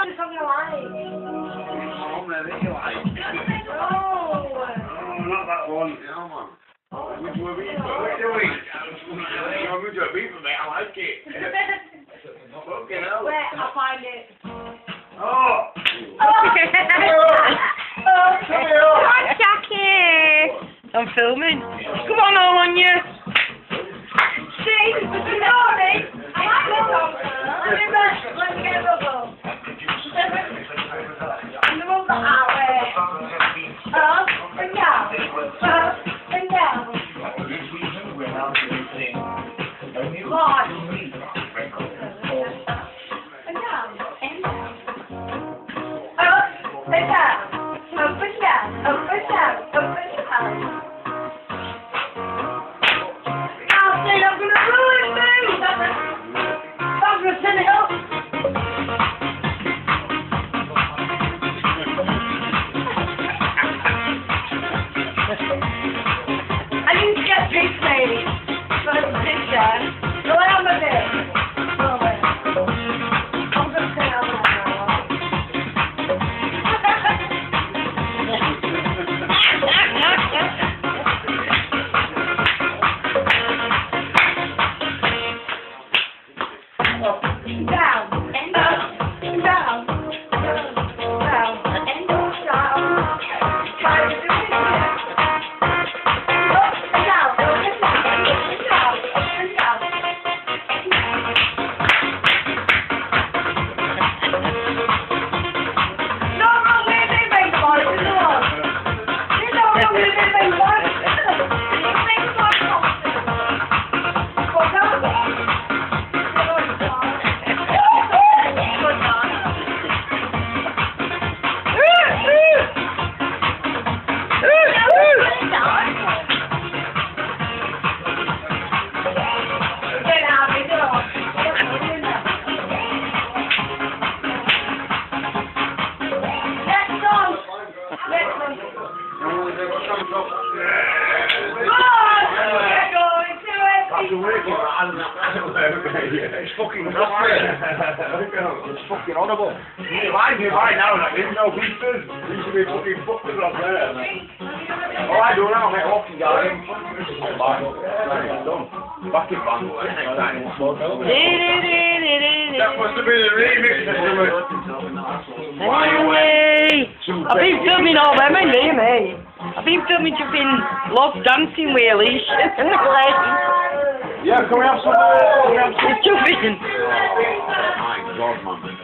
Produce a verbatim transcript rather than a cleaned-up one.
It's on your light. Oh, maybe you like. Oh. Oh, not that one. Yeah, man. We do a beef, what are we doing? No, we do a beef for me, I like it. Fucking hell. Wait, I'll find it. Oh! Oh, Come on, Jackie! I'm filming. Come on, all on you. see, you know me. I like rubble. Let me get, let me get rubble. And the rubble out way. Up and down. Up and down. Lord. And down. And down. Up and down. Up and down. Up and down. Up and down. I'll say I'm gonna ruin things. I'm gonna send it up. I need to get this lady for the picture. Go on with it. Go on with it. I'm gonna say I'm gonna down, and up, and down, down, and down. Try to do it again. Up and down, up and down, up and down, up and down. No wrong with it, baby boy, you know. There's no wrong with it, baby boy. You make it more comfortable. What's up? It's fucking It's fucking horrible. Mind you, right now, like, there's no beefers. There used to be fucking fuckers up there. Oh, I do now, mate. Walking garden. Done. Back in band. Next time. That must have been a remix. Anyway, I've been filming all them, ain't me, mate. I've been filming jumping lots dancing wheelies. Yeah, can we have some? Uh, can we have some? It's too fishing. Oh, my God, man.